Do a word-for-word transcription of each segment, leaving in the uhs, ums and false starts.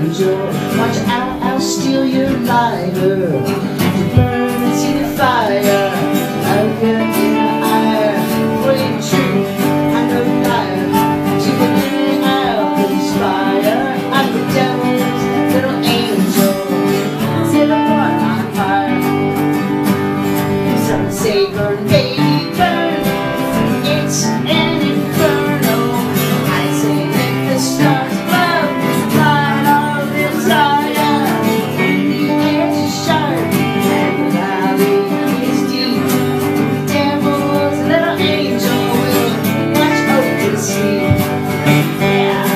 angel. Watch out, I'll steal your lighter to burn and see the fire. I'll get in the ire for your truth. I'm no liar. To the living I'll conspire. I'm the devil's little angel. Set a heart on fire. Some say burn, baby, burn. It's an inferno. I say let the stars above light our desire. The edge is sharp and the valley is deep. The devil's little angel will watch over the sea. Yeah.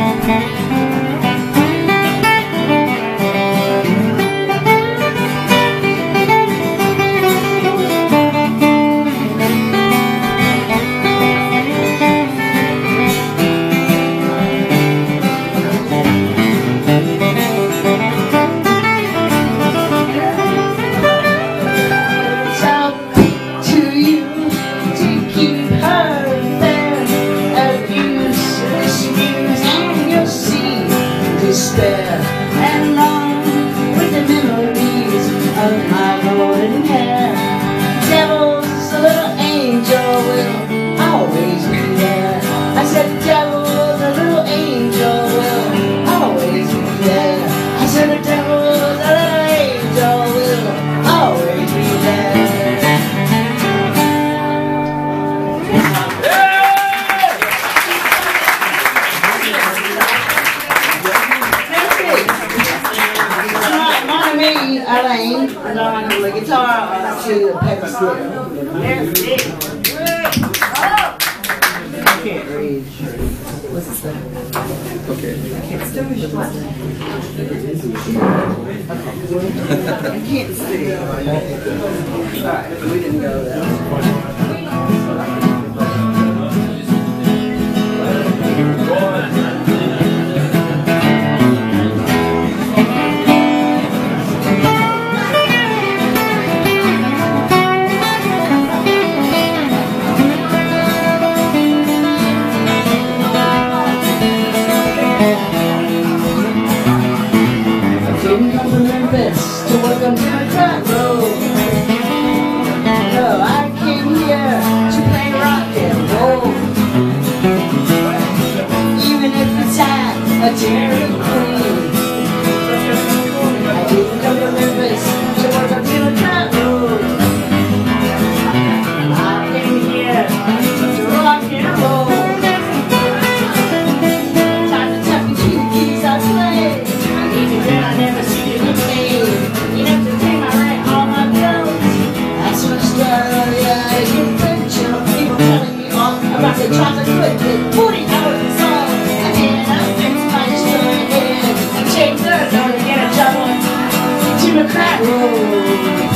Despair and long with the memories of my golden hair. Devil's a little angel will always be there. I said devil's a little angel will always be there. I said the devil's a little angel will always be there. Elaine, and I'm on the guitar uh, to the pedal steel. I can't read. What's this thing? Okay. I can't see. I can't see. Alright, we didn't go there. To work on Democrat Road. No, I came here to play rock and roll. Even if it's at a Dairy Queen. I didn't come to Memphis to work on Democrat Road. I came here to rock and roll. Time to tuck into the keys I play. Even when I never see you play. You have to pay my rent, all my bills. That's my story, yeah, you bitch. You know, people telling me all about the chocolate quit. forty hours a song. And then I fix my story again. I change their door to get a job on Democrat Road.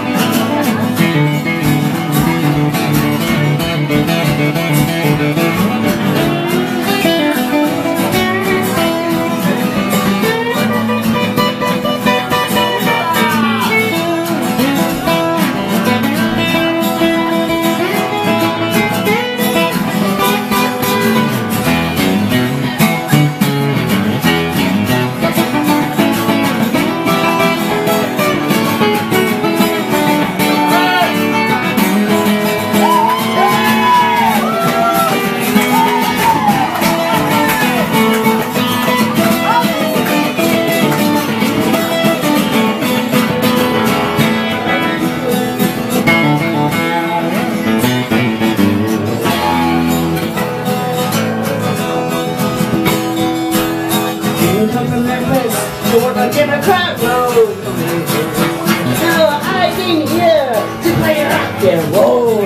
To work on Democrat Road. No, I came here to play rock and roll.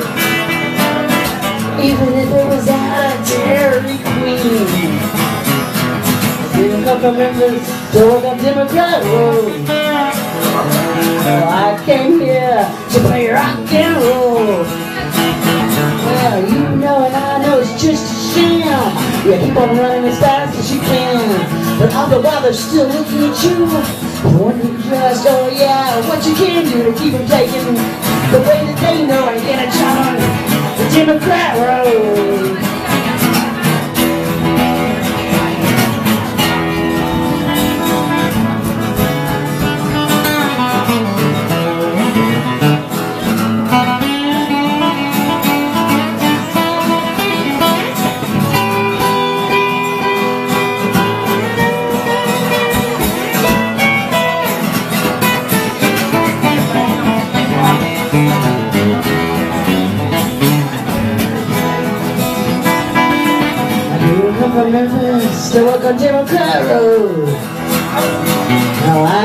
Even if it was at a Dairy Queen. I didn't come from Memphis to work on Democrat Road. No, I came here to play rock and roll. Well, you know and I know it's just a sham. Yeah, keep on running as fast as you can. But all the while they're still looking at you, wondering just, oh yeah, what you can do to keep them taking the way that they know and get a job on the Democrat Road. from Memphis to work on Democrat Road. Now I